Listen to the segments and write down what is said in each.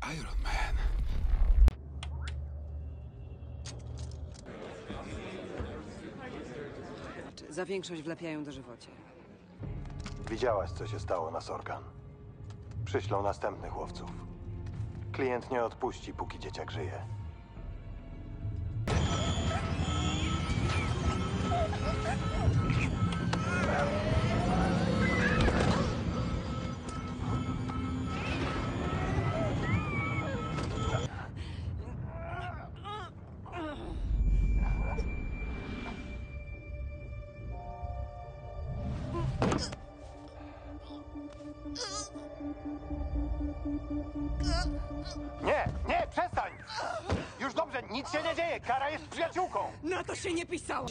Iron Man. Za większość wlepiają dożywocie. Widziałaś, co się stało na Sorgan. Przyślą następnych łowców. Klient nie odpuści, póki dzieciak żyje. Nie, przestań! Już dobrze, nic się nie dzieje, Kara jest przyjaciółką! Na to się nie pisało!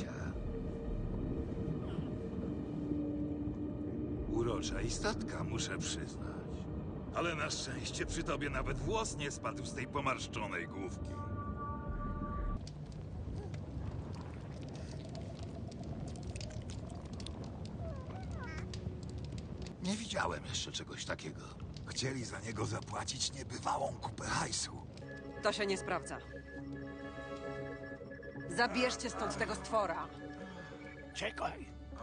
Urocza istotka, muszę przyznać. Ale na szczęście przy tobie nawet włos nie spadł z tej pomarszczonej główki. Nie widziałem jeszcze czegoś takiego. Chcieli za niego zapłacić niebywałą kupę hajsu. To się nie sprawdza. Zabierzcie stąd tego stwora. Czekaj!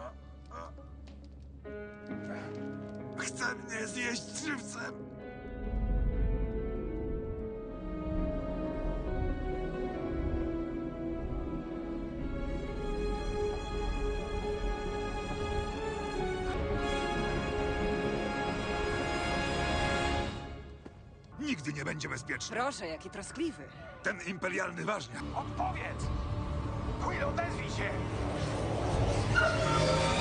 Chce mnie zjeść żywcem! Nigdy nie będzie bezpieczny. Proszę, jaki troskliwy. Ten imperialny ważniak. Odpowiedz! Quill, odezwij się!